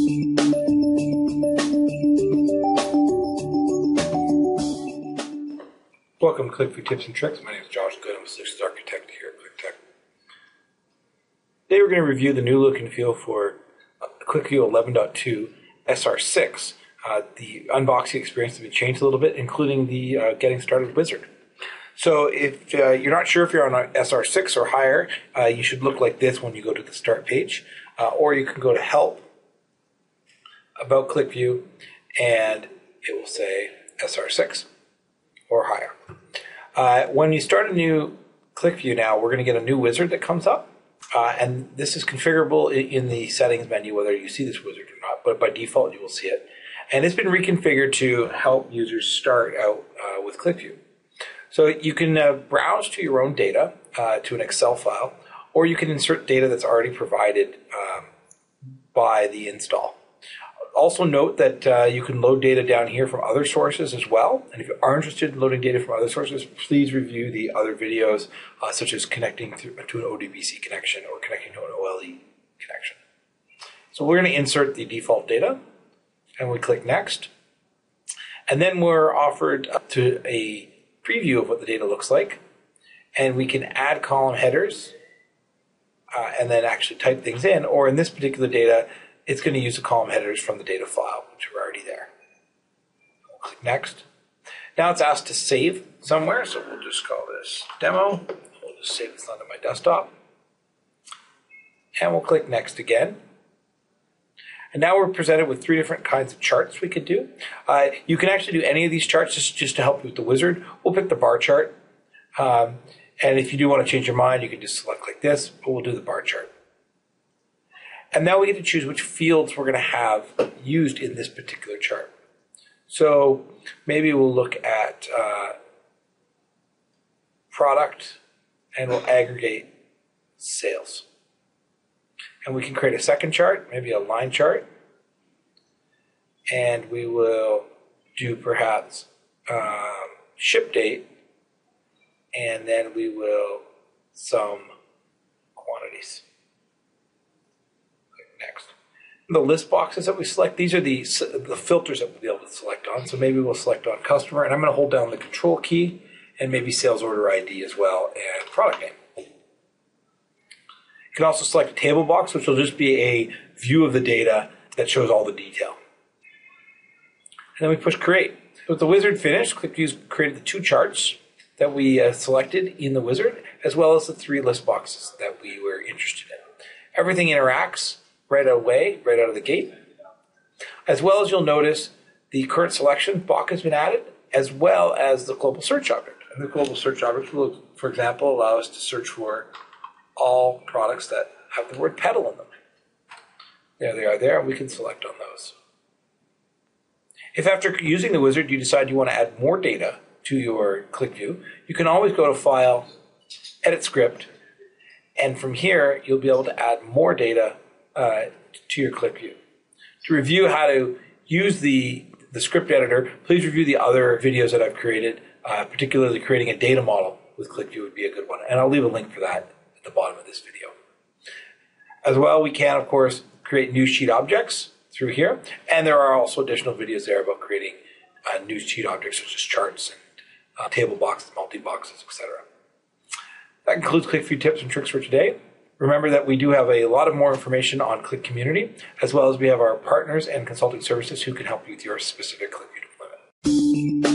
Welcome to ClickView Tips and Tricks. My name is Josh Good. I'm a Solutions Architect here at ClickTech. Today we're going to review the new look and feel for QV11.2 SR6. The unboxing experience has been changed a little bit, including the Getting Started wizard. So if you're not sure if you're on SR6 or higher, you should look like this when you go to the Start page. Or you can go to Help, About ClickView, and it will say SR6 or higher. When you start a new ClickView now, we're going to get a new wizard that comes up. And this is configurable in the settings menu, whether you see this wizard or not, but by default you will see it. And it's been reconfigured to help users start out with ClickView. So you can browse to your own data, to an Excel file, or you can insert data that's already provided by the install. Also note that you can load data down here from other sources as well. And if you are interested in loading data from other sources, please review the other videos, such as connecting to an ODBC connection or connecting to an OLE connection. So we're going to insert the default data, and we click Next. And then we're offered to a preview of what the data looks like. And we can add column headers and then actually type things in. Or in this particular data, it's going to use the column headers from the data file, which are already there. We'll click Next. Now it's asked to save somewhere, so we'll just call this Demo. We'll just save this onto my desktop. And we'll click Next again. And now we're presented with three different kinds of charts we could do. You can actually do any of these charts just to help you with the wizard. We'll pick the bar chart. And if you do want to change your mind, you can just select like this, but we'll do the bar chart. And now we get to choose which fields we're going to have used in this particular chart. So maybe we'll look at product, and we'll aggregate sales. And we can create a second chart, maybe a line chart. And we will do perhaps ship date, and then we will sum quantities. Next. The list boxes that we select, these are the filters that we'll be able to select on. So maybe we'll select on customer, and I'm going to hold down the control key, and maybe sales order ID as well, and product name. You can also select a table box, which will just be a view of the data that shows all the detail. And then we push create. With the wizard finished, ClickView's created the two charts that we selected in the wizard, as well as the three list boxes that we were interested in. Everything interacts right away, right out of the gate. As well as you'll notice, the current selection box has been added, as well as the global search object. And the global search object will, for example, allow us to search for all products that have the word pedal in them. There they are there, and we can select on those. If after using the wizard you decide you want to add more data to your ClickView, you can always go to File, Edit Script, and from here you'll be able to add more data to your ClickView. To review how to use the script editor, please review the other videos that I've created, particularly creating a data model with ClickView would be a good one. And I'll leave a link for that at the bottom of this video. As well, we can, of course, create news sheet objects through here. And there are also additional videos there about creating news sheet objects such as charts and table boxes, multi-boxes, etc. That concludes ClickView Tips and Tricks for today. Remember that we do have a lot of more information on Click Community, as well as we have our partners and consulting services who can help you with your specific ClickView deployment.